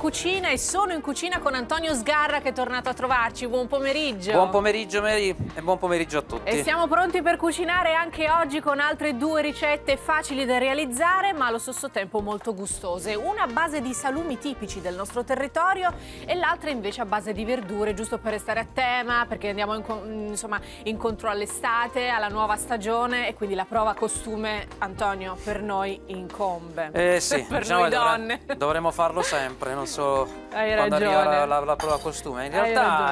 cucina e sono in cucina con Antonio Sgarra che è tornato a trovarci. Buon pomeriggio. Buon pomeriggio Mary e buon pomeriggio a tutti. E siamo pronti per cucinare anche oggi con altre due ricette facili da realizzare ma allo stesso tempo molto gustose. Una a base di salumi tipici del nostro territorio e l'altra invece a base di verdure, giusto per restare a tema, perché andiamo incontro all'estate, alla nuova stagione e quindi la prova costume, Antonio, per noi incombe. Sì, per diciamo noi donne. Dovremmo farlo sempre, non so Hai quando ragione. arriva la prova costume. In realtà,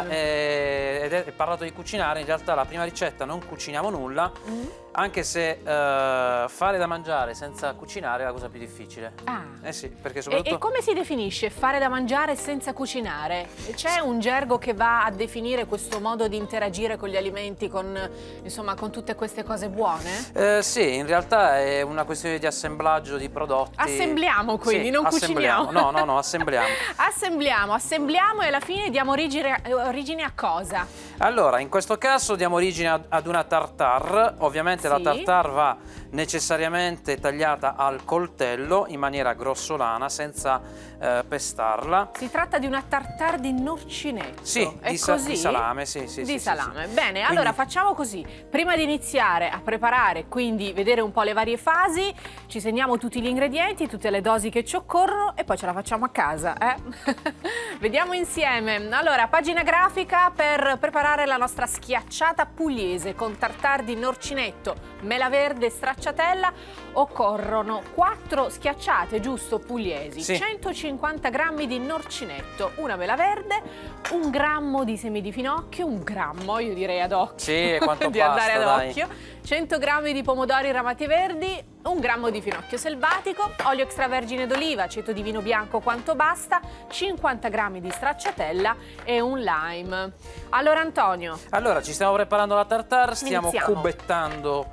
hai parlato di cucinare, in realtà la prima ricetta non cuciniamo nulla, anche se fare da mangiare senza cucinare è la cosa più difficile. Sì, perché soprattutto... E come si definisce fare da mangiare senza cucinare? C'è un gergo che va a definire questo modo di interagire con gli alimenti, con tutte queste cose buone? Sì, in realtà è una questione di assemblaggio di prodotti. Assembliamo quindi, sì, non cuciniamo. No, assembliamo. Assembliamo e alla fine diamo origine a cosa? Allora, in questo caso diamo origine ad una tartare. Ovviamente la tartare va necessariamente tagliata al coltello in maniera grossolana, senza pestarla. Si tratta di una tartare di norcinetto. Sì, di salame, sì. Di salame. Bene, allora facciamo così. Prima di iniziare a preparare, quindi vedere un po' le varie fasi, ci segniamo tutti gli ingredienti, tutte le dosi che ci occorrono e poi ce la facciamo a casa. Vediamo insieme. Allora, pagina grafica per preparare la nostra schiacciata pugliese con tartare di norcinetto, mela verde e stracciatella. Occorrono 4 schiacciate, giusto, pugliesi, 150 grammi di norcinetto, una mela verde, 1 grammo di semi di finocchio, 1 grammo, io direi ad occhio, sì, quanto di basta, andare ad occhio, 100 grammi di pomodori ramati verdi, 1 grammo di finocchio selvatico, olio extravergine d'oliva, aceto di vino bianco quanto basta, 50 grammi di stracciatella e un lime. Allora Antonio. Allora, ci stiamo preparando la tartare, stiamo Iniziamo. cubettando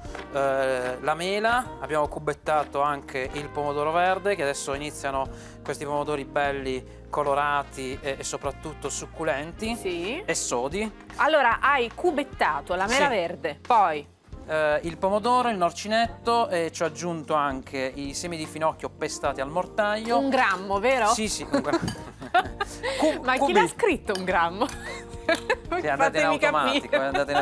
la mela, abbiamo cubettato anche il pomodoro verde, che adesso iniziano questi pomodori belli, colorati e soprattutto succulenti e sodi. Allora, hai cubettato la mela verde, poi... il pomodoro, il norcinetto e ci ho aggiunto anche i semi di finocchio pestati al mortaio. 1 grammo, vero? Sì, 1 grammo. Ma chi l'ha scritto 1 grammo? È andato in automatico,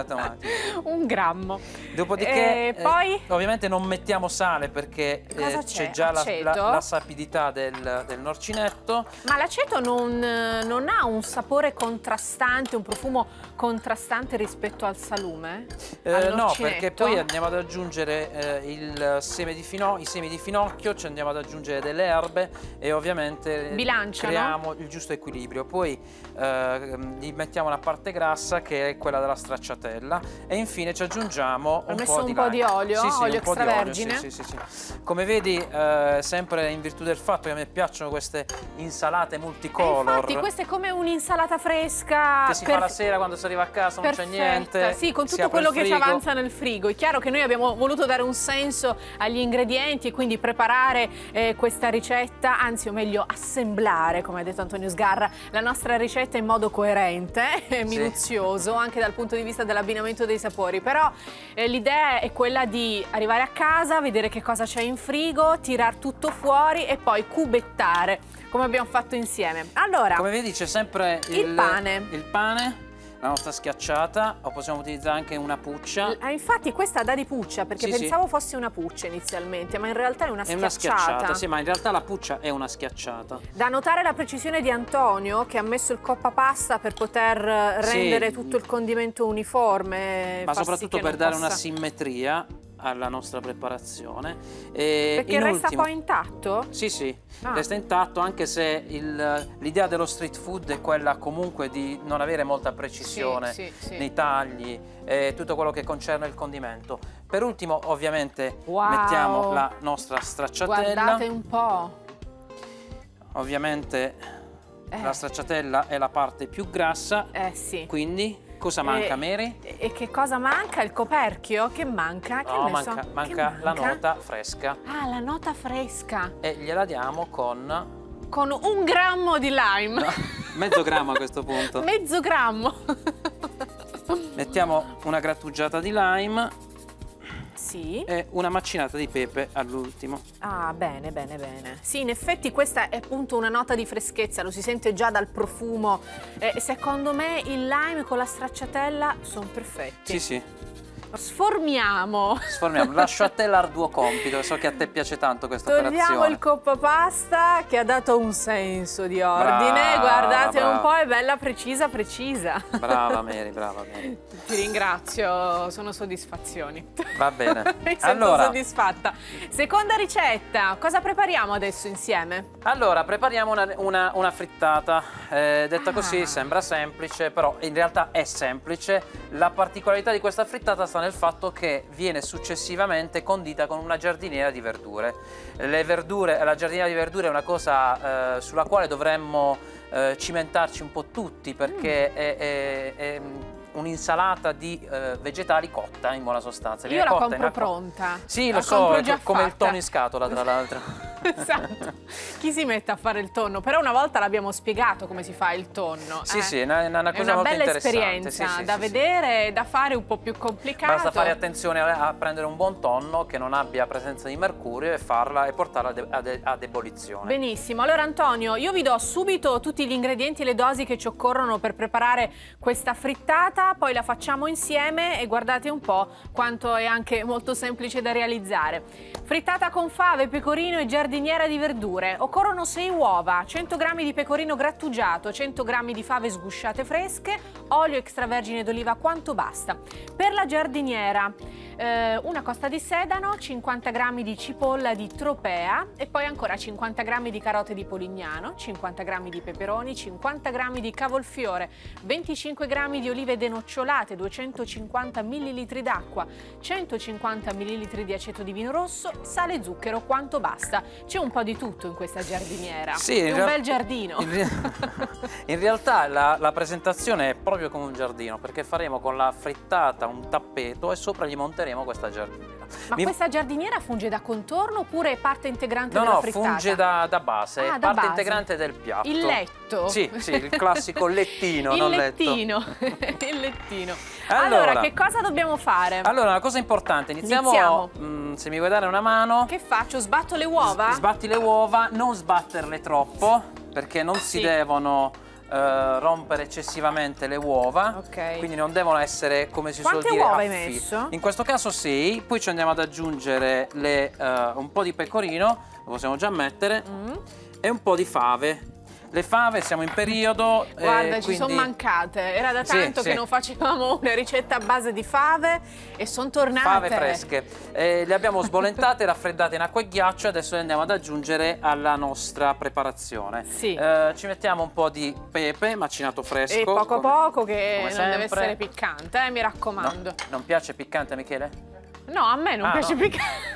1 grammo. Dopodiché, poi? ovviamente non mettiamo sale perché c'è già la sapidità del norcinetto. Ma l'aceto non ha un sapore contrastante, un profumo contrastante rispetto al salume? No, perché poi andiamo ad aggiungere i semi di finocchio, ci andiamo ad aggiungere delle erbe e ovviamente creiamo il giusto equilibrio. Poi gli mettiamo una parte grassa che è quella della stracciatella e infine ci aggiungiamo un po' di olio, olio extravergine. Sì. Come vedi, sempre in virtù del fatto che a me piacciono queste insalate multicolor. Infatti questa è come un'insalata fresca che si fa la sera quando si arriva a casa, non c'è niente. Sì, con tutto quello che ci avanza nel frigo. È chiaro che noi abbiamo voluto dare un senso agli ingredienti e quindi preparare questa ricetta, anzi o meglio assemblare, come ha detto Antonio Sgarra, la nostra ricetta in modo coerente e minuzioso anche dal punto di vista dell'abbinamento dei sapori. Però l'idea è quella di arrivare a casa, vedere che cosa c'è in frigo, tirar tutto fuori e poi cubettare, come abbiamo fatto insieme. Allora, come vedi c'è sempre il pane, la nostra schiacciata, o possiamo utilizzare anche una puccia. Infatti questa dà di puccia, perché pensavo fosse una puccia inizialmente, ma in realtà è una schiacciata. È una schiacciata, sì, ma in realtà la puccia è una schiacciata. Da notare la precisione di Antonio, che ha messo il coppa pasta per poter rendere tutto il condimento uniforme. Ma soprattutto per dare una simmetria alla nostra preparazione. Perché resta poi intatto? Sì, resta intatto, anche se l'idea dello street food è quella comunque di non avere molta precisione nei tagli e tutto quello che concerne il condimento. Per ultimo ovviamente mettiamo la nostra stracciatella. Guardate un po'. Ovviamente la stracciatella è la parte più grassa, quindi... Cosa manca, Mary? E che cosa manca? Il coperchio? Che manca? No, manca la nota fresca. Ah, la nota fresca. E gliela diamo con 1 grammo di lime. No, mezzo grammo a questo punto. Mezzo grammo. Mettiamo una grattugiata di lime. Sì. E una macinata di pepe all'ultimo. Ah, bene, bene, bene. Sì, in effetti questa è appunto una nota di freschezza, lo si sente già dal profumo. Secondo me il lime con la stracciatella sono perfetti. Sì, sì. Sformiamo. Sformiamo, lascio a te l'arduo compito, so che a te piace tanto questa operazione. Togliamo il coppa pasta che ha dato un senso di ordine. Brava, guardate brava. un po', è bella precisa, precisa. Brava Mary, brava Mary. Ti ringrazio, sono soddisfazioni. Va bene. Mi sento soddisfatta. Seconda ricetta, cosa prepariamo adesso insieme? Allora, prepariamo una frittata. Detta così sembra semplice, però in realtà è semplice. La particolarità di questa frittata sta nel fatto che viene successivamente condita con una giardiniera di verdure. La giardiniera di verdure è una cosa sulla quale dovremmo cimentarci un po' tutti, perché è un'insalata di vegetali cotta in buona sostanza. Io la compro pronta. Sì, lo so, come il tonno in scatola tra l'altro. Esatto. Chi si mette a fare il tonno? Però una volta l'abbiamo spiegato come si fa il tonno. Sì, sì, è una cosa molto bella interessante. esperienza da vedere e da fare, un po' più complicato. Basta fare attenzione a prendere un buon tonno che non abbia presenza di mercurio e portarla ad ebollizione. Benissimo. Allora Antonio, io vi do subito tutti gli ingredienti e le dosi che ci occorrono per preparare questa frittata, poi la facciamo insieme e guardate un po' quanto è anche molto semplice da realizzare. Frittata con fave, pecorino e giardiniera di verdure. Occorrono 6 uova, 100 g di pecorino grattugiato, 100 g di fave sgusciate fresche, olio extravergine d'oliva quanto basta. Per la giardiniera, una costa di sedano, 50 g di cipolla di tropea e poi ancora 50 g di carote di Polignano, 50 g di peperoni, 50 g di cavolfiore, 25 g di olive denocciolate, 250 ml d'acqua, 150 ml di aceto di vino rosso, sale e zucchero quanto basta. C'è un po' di tutto in questa giardiniera. Sì, è un bel giardino. In realtà la presentazione è proprio come un giardino, perché faremo con la frittata un tappeto e sopra gli monteremo questa giardiniera. Ma questa giardiniera funge da contorno oppure è parte integrante della frittata? No, funge da base, è parte integrante del piatto. Il letto? Sì, sì, il classico lettino, il non lettino. Il lettino. Allora, che cosa dobbiamo fare? Allora, una cosa importante, iniziamo. Se mi vuoi dare una mano. Che faccio? Sbatto le uova? Sbatti le uova, non sbatterle troppo, perché non si devono rompere eccessivamente le uova, quindi non devono essere, come si suol dire, quante uova hai messo? In questo caso 6, poi ci andiamo ad aggiungere un po' di pecorino, lo possiamo già mettere, e un po' di fave. Le fave siamo in periodo. Guarda, ci sono mancate. Era da tanto che non facevamo una ricetta a base di fave e sono tornate. Fave fresche. Le abbiamo sbolentate, raffreddate in acqua e ghiaccio e adesso le andiamo ad aggiungere alla nostra preparazione. Sì. Ci mettiamo un po' di pepe macinato fresco. E poco poco, che non deve essere piccante, mi raccomando. No, non piace piccante, Michele? No, a me non piace piccante.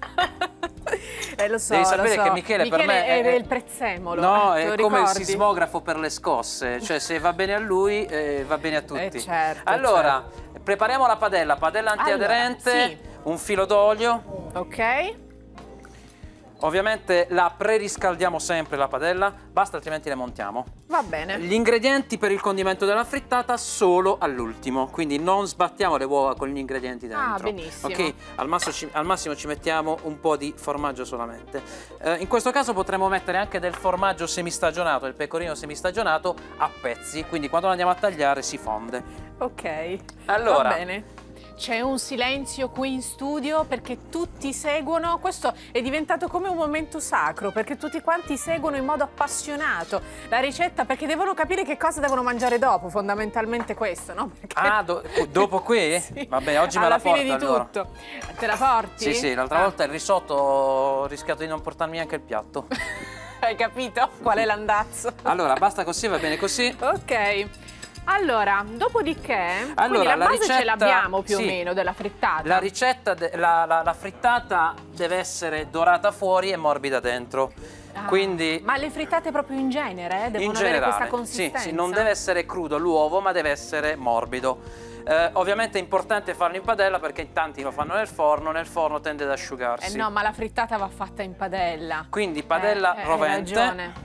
Lo so, devi sapere che Michele per me è il prezzemolo. No, è come il sismografo per le scosse, cioè se va bene a lui va bene a tutti. Certo, allora, prepariamo la padella antiaderente, un filo d'olio. Ok. Ovviamente la preriscaldiamo sempre la padella, basta, altrimenti le montiamo. Va bene. Gli ingredienti per il condimento della frittata solo all'ultimo, quindi non sbattiamo le uova con gli ingredienti dentro. Ah, benissimo. Ok, al massimo ci mettiamo un po' di formaggio solamente. In questo caso potremmo mettere anche del formaggio semistagionato, il pecorino semistagionato a pezzi, quindi quando lo andiamo a tagliare si fonde. Ok, allora, va bene. C'è un silenzio qui in studio perché tutti seguono, questo è diventato come un momento sacro, perché tutti quanti seguono in modo appassionato la ricetta, perché devono capire che cosa devono mangiare dopo, fondamentalmente questo, no? Perché... dopo qui? Sì. Vabbè, oggi me la porto alla fine di allora. tutto. Te la porti? Sì, sì, l'altra volta il risotto ho rischiato di non portarmi neanche il piatto. Hai capito qual è l'andazzo? Allora, basta così, va bene così. Ok. Allora, dopodiché, quindi la base ce l'abbiamo più o meno della frittata. La ricetta, la frittata deve essere dorata fuori e morbida dentro. Quindi, ma le frittate proprio in genere devono avere questa consistenza? Sì, non deve essere crudo l'uovo, ma deve essere morbido. Ovviamente è importante farlo in padella perché in tanti lo fanno nel forno tende ad asciugarsi. No, ma la frittata va fatta in padella. Quindi padella rovente. Hai ragione.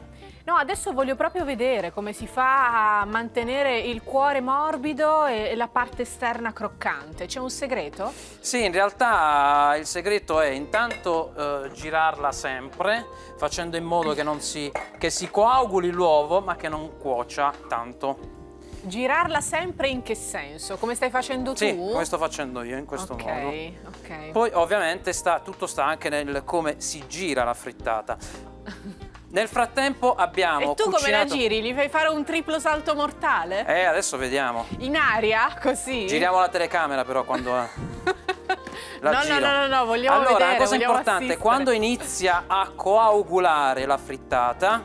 No, adesso voglio proprio vedere come si fa a mantenere il cuore morbido e la parte esterna croccante. C'è un segreto? Sì, in realtà il segreto è intanto girarla sempre, facendo in modo che si coaguli l'uovo, ma che non cuocia tanto. Girarla sempre in che senso? Come stai facendo tu? Sì, come sto facendo io, in questo modo. Ok. Poi ovviamente tutto sta anche nel come si gira la frittata. Nel frattempo abbiamo E tu cucinato... come la giri? Gli fai fare un triplo salto mortale? Adesso vediamo. In aria, così? Giriamo la telecamera però quando la giro. No, vogliamo vedere. Allora, la cosa importante, assistere. quando inizia a coagulare la frittata,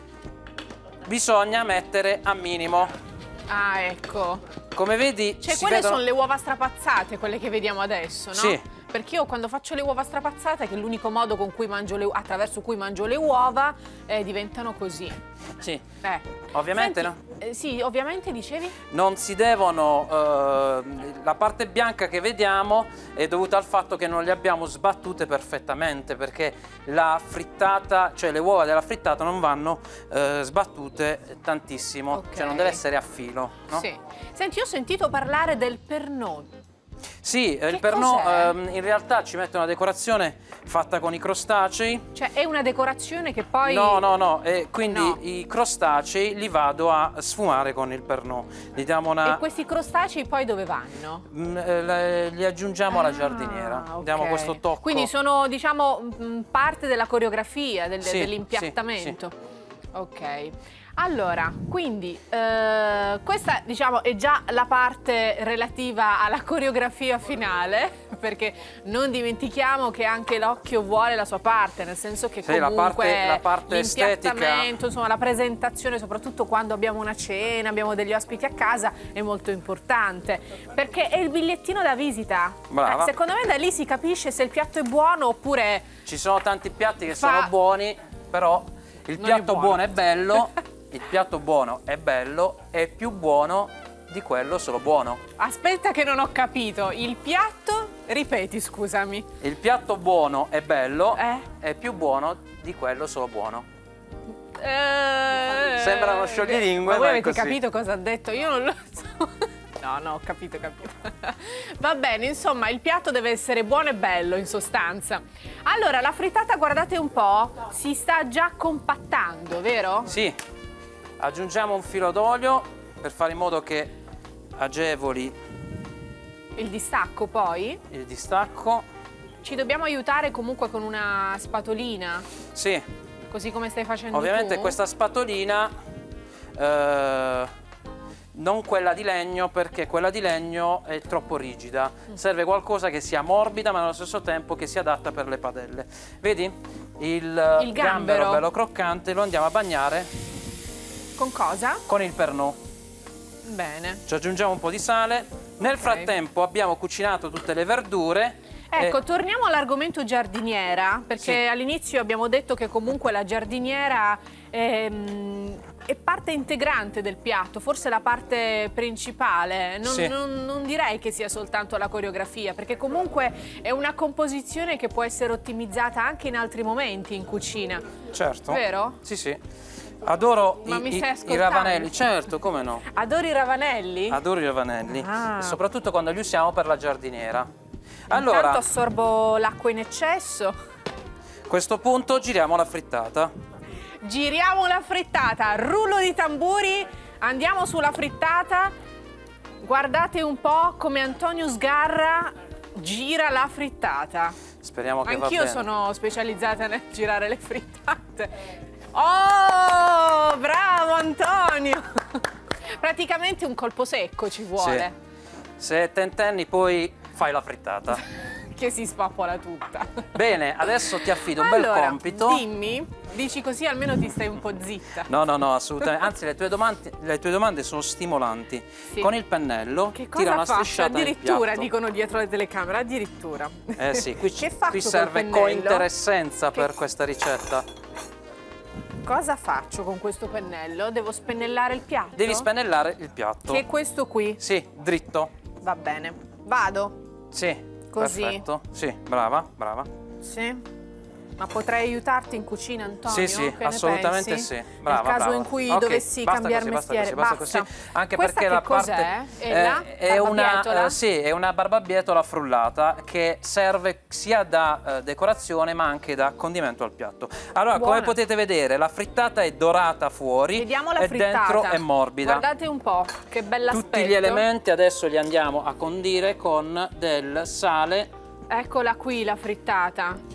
bisogna mettere a minimo. Ah, ecco. Come vedi, cioè, quelle sono le uova strapazzate, quelle che vediamo adesso, no? Sì. Perché io quando faccio le uova strapazzate, che è l'unico modo con cui attraverso cui mangio le uova, diventano così. Sì. Ovviamente. Senti, no? Sì, ovviamente dicevi? Non si devono... la parte bianca che vediamo è dovuta al fatto che non le abbiamo sbattute perfettamente, perché la frittata, cioè le uova della frittata non vanno sbattute tantissimo, Okay. cioè non deve essere a filo, no? Sì. Senti, io ho sentito parlare del pernod. Sì, il pernod in realtà ci mette una decorazione fatta con i crostacei. Cioè è una decorazione che poi... No, e quindi No. i crostacei li vado a sfumare con il pernod. Gli diamo una... E questi crostacei poi dove vanno? Li aggiungiamo alla giardiniera, ok. diamo questo tocco. Quindi sono, diciamo, parte della coreografia, Sì, dell'impiattamento. sì. Ok. Allora, quindi questa, diciamo, è già la parte relativa alla coreografia finale, perché non dimentichiamo che anche l'occhio vuole la sua parte, nel senso che Sì, comunque la parte estetica, insomma, la presentazione, soprattutto quando abbiamo una cena, abbiamo degli ospiti a casa, è molto importante, perché è il bigliettino da visita. Brava. Secondo me da lì si capisce se il piatto è buono oppure... Ci sono tanti piatti che sono buoni, però il piatto buono è bello. Il piatto buono è bello, è più buono di quello solo buono. Aspetta che non ho capito, il piatto, ripeti scusami. Il piatto buono è bello, è più buono di quello solo buono. Sembra uno scioglilingue, ma voi ma è avete così. capito cosa ha detto? Io non lo so. No, ho capito. Va bene, insomma, il piatto deve essere buono e bello, in sostanza. Allora, la frittata, guardate un po', si sta già compattando, vero? Sì. Aggiungiamo un filo d'olio per fare in modo che agevoli il distacco poi? Il distacco. Ci dobbiamo aiutare comunque con una spatolina? Sì. Così come stai facendo Ovviamente tu? questa spatolina, non quella di legno, perché quella di legno è troppo rigida. Serve qualcosa che sia morbida ma allo stesso tempo che sia adatta per le padelle. Vedi? Il gambero bello croccante lo andiamo a bagnare. Con cosa? Con il pernod. Bene. Ci aggiungiamo un po' di sale. Nel frattempo abbiamo cucinato tutte le verdure. Ecco, torniamo all'argomento giardiniera, perché all'inizio abbiamo detto che comunque la giardiniera è parte integrante del piatto, forse la parte principale. Non direi che sia soltanto la coreografia, perché comunque è una composizione che può essere ottimizzata anche in altri momenti in cucina. Certo. Vero? Sì. Adoro i ravanelli, certo, come no. Adori i ravanelli? Adoro i ravanelli, e soprattutto quando li usiamo per la giardiniera. Intanto assorbo l'acqua in eccesso. A questo punto giriamo la frittata. Giriamo la frittata, rullo di tamburi, andiamo sulla frittata. Guardate un po' come Antonio Sgarra gira la frittata. Speriamo che va bene. Anch'io sono specializzata nel girare le frittate. Oh, bravo Antonio! Praticamente un colpo secco ci vuole. Sì. Se tentenni poi fai la frittata. Che si spappola tutta. Bene, adesso ti affido un bel compito. Dimmi, dici così almeno ti stai un po' zitta. No, assolutamente. Anzi, le tue domande sono stimolanti. Sì. Con il pennello che tira una faccio? strisciata nel piatto. Addirittura dicono dietro la telecamera, addirittura. Sì, qui col serve pennello? cointeressenza per questa ricetta. Cosa faccio con questo pennello? Devo spennellare il piatto? Devi spennellare il piatto. Che è questo qui? Sì, dritto. Va bene. Vado? Sì. Così? Perfetto. Sì, brava. Sì. Ma potrei aiutarti in cucina, Antonio? Sì, assolutamente sì. Brava, nel caso in cui dovessi cambiare mestiere. Basta così. Anche questa perché la parte è una barbabietola frullata che serve sia da decorazione ma anche da condimento al piatto. Allora, come potete vedere, la frittata è dorata fuori. Vediamo la e frittata. Dentro è morbida. Guardate un po', che bella aspetto. Tutti gli elementi adesso li andiamo a condire con del sale. Eccola qui la frittata.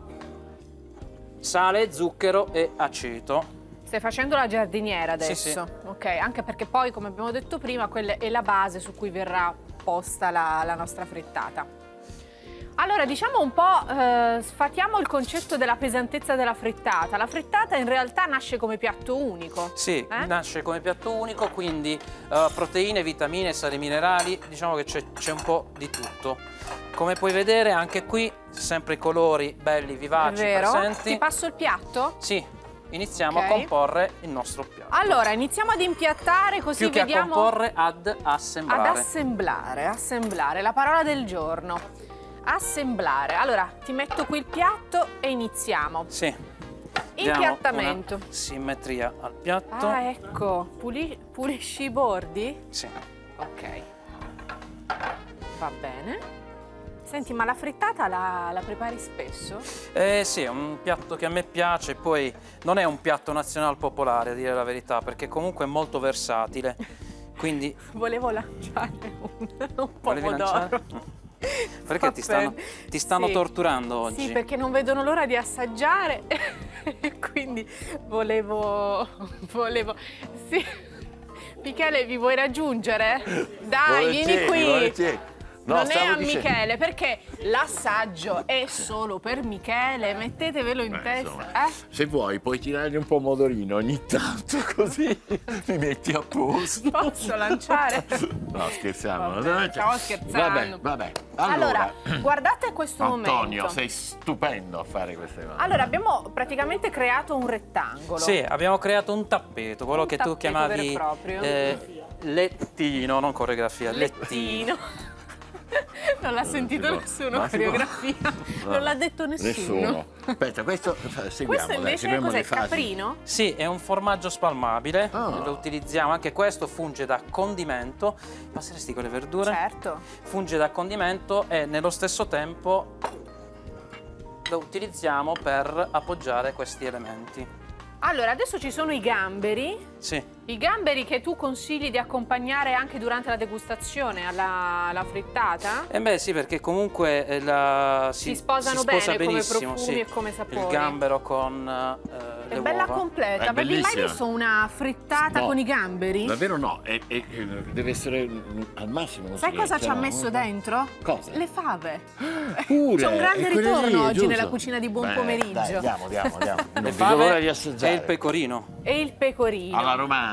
Sale, zucchero e aceto. Stai facendo la giardiniera adesso? Sì. Ok, anche perché poi, come abbiamo detto prima, quella è la base su cui verrà posta la nostra frittata. Allora, diciamo un po', sfatiamo il concetto della pesantezza della frittata. La frittata in realtà nasce come piatto unico. Sì, nasce come piatto unico, quindi proteine, vitamine, sali minerali, diciamo che c'è un po' di tutto. Come puoi vedere anche qui, sempre i colori belli, vivaci, presenti. Ti passo il piatto? Sì, iniziamo a comporre il nostro piatto. Allora, iniziamo ad impiattare così vediamo... Più che a comporre, ad assemblare. Ad assemblare, la parola del giorno. Assemblare. Allora, ti metto qui il piatto e iniziamo. Sì. Impiattamento. Una simmetria al piatto. Ah, ecco. Pulisci i bordi? Sì. Ok. Va bene. Senti, ma la frittata la prepari spesso? Sì, è un piatto che a me piace, poi non è un piatto nazionale popolare, a dire la verità, perché comunque è molto versatile. Quindi... Volevo lanciare un pomodoro. Perché ti stanno torturando oggi? Sì, perché non vedono l'ora di assaggiare e quindi volevo... Sì. Michele, vi vuoi raggiungere? Dai, vieni qui. Volentieri. No, non è a Michele, perché l'assaggio è solo per Michele, mettetevelo in testa. Se vuoi puoi tirare un pomodorino ogni tanto, così mi metti a posto. Posso lanciare? No, scherziamo. Stavo scherzando. Vabbè. Allora, guardate questo momento. Antonio, sei stupendo a fare queste cose. Allora, abbiamo praticamente creato un rettangolo. Sì, abbiamo creato un tappeto, quello che tu chiamavi lettino, non coreografia, lettino. Non l'ha sentito nessuno, coreografia. Non l'ha detto nessuno. Aspetta, questo seguiamo. Questo invece cos'è? Caprino? Sì, è un formaggio spalmabile. Lo utilizziamo, anche questo funge da condimento. Passeresti con le verdure? Certo. Funge da condimento e nello stesso tempo lo utilizziamo per appoggiare questi elementi. Allora, adesso ci sono i gamberi. Sì. I gamberi che tu consigli di accompagnare anche durante la degustazione alla frittata? Beh sì, perché comunque si sposano bene come profumi e come sapori. Il gambero con le è bella uova. completa. Avevi mai visto una frittata con i gamberi? Davvero no, deve essere al massimo. Sai cosa ci ha messo dentro? Cosa? Le fave. Pure. C'è un grande ritorno oggi nella cucina di Buon Pomeriggio. Dai, andiamo. Le fave e il pecorino. E il pecorino. Alla romana.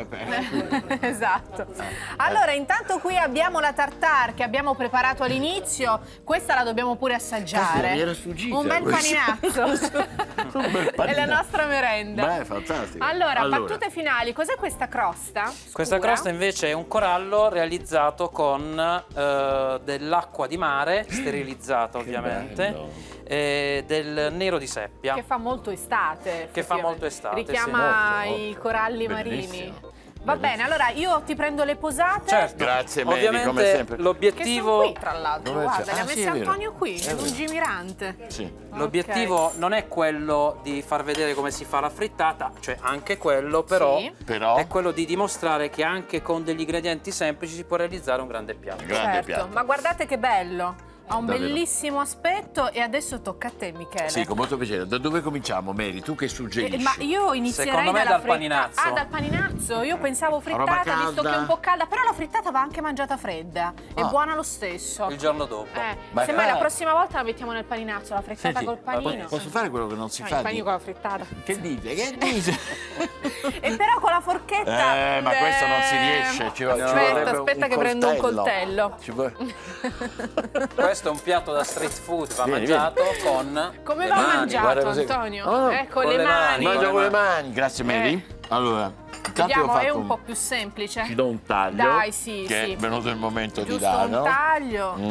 Esatto. Allora, intanto qui abbiamo la tartare che abbiamo preparato all'inizio. Questa la dobbiamo pure assaggiare. Mi era sfuggita. Un bel paninazzo. È la nostra merenda. Beh, fantastico. Allora, battute finali. Cos'è questa crosta? Questa crosta invece è un corallo realizzato con dell'acqua di mare, sterilizzata ovviamente. Del nero di seppia. Che fa molto estate. Richiama i coralli marini. Va bene, allora io ti prendo le posate. Certo, grazie Mary, ovviamente come sempre. L'obiettivo... Che sono qui tra l'altro, guarda, li ha messi Antonio qui, è lungimirante. Sì. L'obiettivo non è quello di far vedere come si fa la frittata, cioè anche quello, però è quello di dimostrare che anche con degli ingredienti semplici si può realizzare un grande piatto. Certo, ma guardate che bello. Ha un bellissimo aspetto e adesso tocca a te, Michele. Sì, con molto piacere. Da dove cominciamo, Mary? Tu che suggerisci? Ma io inizierei dal paninazzo. Ah, dal paninazzo. Io pensavo frittata, visto che è un po' calda, però la frittata va anche mangiata fredda. È buona lo stesso. Il giorno dopo. Semmai la prossima volta la mettiamo nel paninazzo, la frittata col panino. Posso fare quello che non si fa? Il panino con la frittata. Che dite? Che dite? E però con la forchetta. Ma questo non si riesce. Aspetta che prendo un coltello. Questo è un piatto da street food, va mangiato con come va mangiato, Antonio? Con le mani. Mangio con le mani. Grazie Mary. Allora, vediamo, è un po' più semplice. Ci do un taglio. Dai, sì, che è venuto il momento di darlo. Un taglio.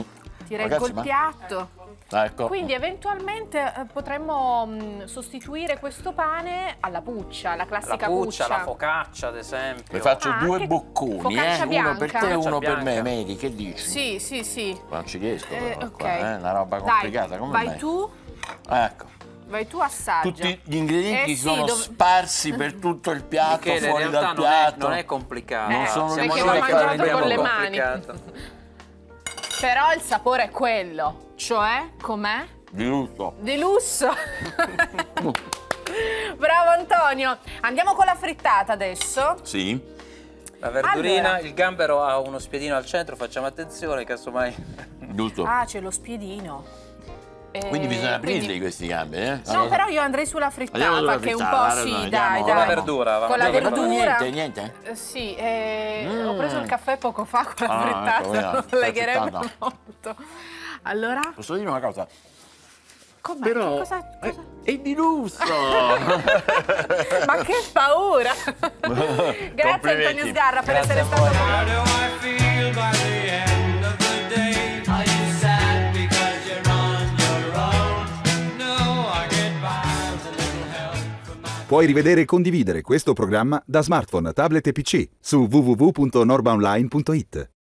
ti reggo il piatto. Ecco. Quindi eventualmente potremmo sostituire questo pane alla puccia, alla classica puccia. La focaccia ad esempio. Vi faccio 2 bocconi, uno per te e uno per me, Mary, che dici? Sì. Non ci riesco però, ok. Una roba complicata. Come vai tu. Ecco. Vai tu, assaggia. Tutti gli ingredienti sono sparsi per tutto il piatto, Michele, fuori in realtà dal piatto. non è complicato. Non sono perché riuscito va a fare mangiato con le mani. Però il sapore è quello, cioè com'è? Di lusso. Di lusso. Bravo Antonio. Andiamo con la frittata adesso. Sì. La verdurina, allora, il gambero ha uno spiedino al centro, facciamo attenzione, casomai. Giusto. Ah, c'è lo spiedino. Quindi bisogna aprirli questi gamberi, No, allora, però io andrei sulla frittata, che un po' sì, dai. Con la verdura, va. Con la verdura. Niente? Sì, ho preso il caffè poco fa con la frittata, ecco, non legherebbe molto. Allora? Posso dire una cosa? Com'è? Però cosa? è di lusso! Ma che paura! Grazie Antonio Sgarra per essere stato con noi. Puoi rivedere e condividere questo programma da smartphone, tablet e PC su www.norbaonline.it.